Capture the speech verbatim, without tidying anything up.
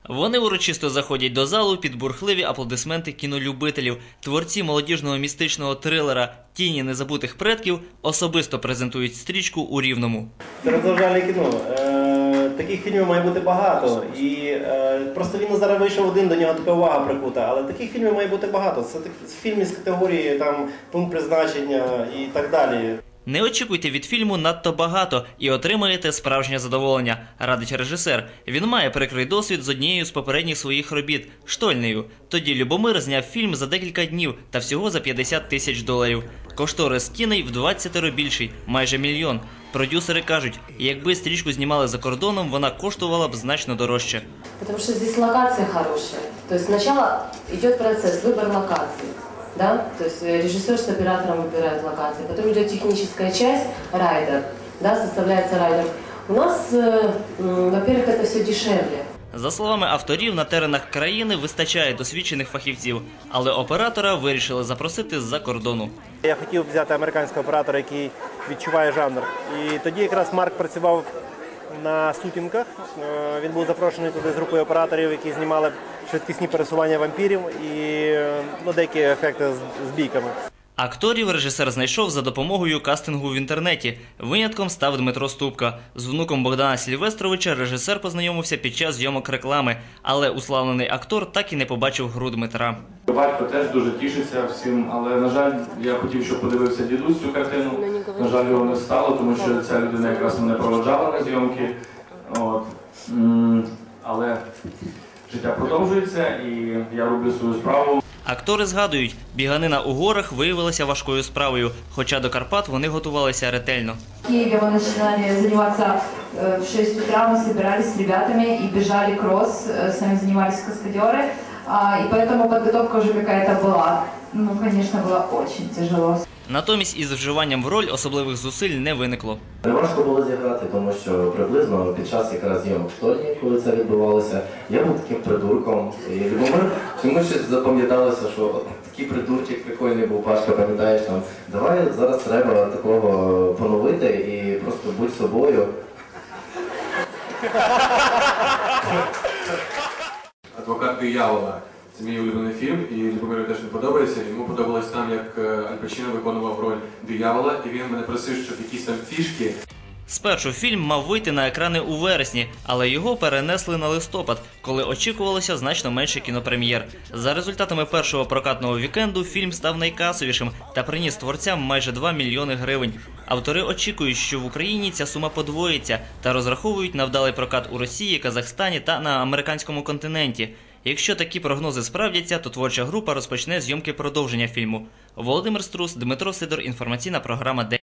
Вони урочисто заходять до залу під бурхливі аплодисменти кінолюбителів. Творці молодіжного містичного трилера «Тіні незабутих предків» особисто презентують стрічку у Рівному. Це розважальне кіно. Е, таких фільмів має бути багато. І е, просто він зараз вийшов один, до нього така увага прикута. Але таких фільмів має бути багато. Це так, фільми з категорії там, пункт призначення і так далі. Не очікуйте від фільму надто багато і отримаєте справжнє задоволення, радить режисер. Він має прикрий досвід з однією з попередніх своїх робіт – «Штольнею». Тоді Любомир зняв фільм за декілька днів та всього за п'ятдесят тисяч доларів. Кошторис «Тіней» в двадцятеро більший – майже мільйон. Продюсери кажуть, якби стрічку знімали за кордоном, вона коштувала б значно дорожче. Тому що тут локація хороша. Тобто спочатку йде процес, вибір локації. Да? То есть режиссер с оператором выбирает локации, потом идет техническая часть, райдер, да, составляется райдер. У нас, э, э, во-первых, это все дешевле. За словами авторів, на теренах країни вистачає досвідчених фахівців, але оператора вирішили запросити з-за кордону. Я хотів взяти американського оператора, який відчуває жанр. І тоді якраз Марк працював на сутінках. Він був запрошений туди з групою операторів, які знімали швидкісні пересування вампірів і ну, деякі ефекти з, з бійками. Акторів режисер знайшов за допомогою кастингу в інтернеті. Винятком став Дмитро Ступка. З внуком Богдана Сільвестровича режисер познайомився під час зйомок реклами, але уславлений актор так і не побачив гру Дмитра. Батько теж дуже тішиться всім, але, на жаль, я хотів, щоб подивився дідусь цю картину. На жаль, його не стало, тому що ця людина якраз мене проводжала на зйомки. От. Але життя продовжується і я роблю свою справу. Актори згадують, біганина у горах виявилася важкою справою, хоча до Карпат вони готувалися ретельно. В Киеве мы начинали заниматься в шесть утра, мы собирались с ребятами и бежали кросс, сами занимались каскадеры, и поэтому подготовка уже какая-то была. Ну, конечно, было очень тяжело. Натомість із вживанням в роль особливих зусиль не виникло. Не важко було зіграти, тому що приблизно під час якраз зйомок «Штольні», коли це відбувалося, я був таким придурком. І Любомир чомусь щось запам'яталося, що такий придурчик прикольний був, Пашка, пам'ятаєш, там, давай зараз треба такого поновити і просто будь собою. «Адвокат диявола» – це мій улюблений фільм, і Любомиру теж не подобається. Йому подобалось там, як Аль Пачіно виконував роль диявола, і він мене просив, щоб якісь там фішки. Спершу фільм мав вийти на екрани у вересні, але його перенесли на листопад, коли очікувалося значно менше кінопрем'єр. За результатами першого прокатного вікенду фільм став найкасовішим та приніс творцям майже два мільйони гривень. Автори очікують, що в Україні ця сума подвоїться та розраховують на вдалий прокат у Росії, Казахстані та на американському континенті. Якщо такі прогнози справдяться, то творча група розпочне зйомки продовження фільму. Володимир Струс, Дмитро Сидор, інформаційна програма «День».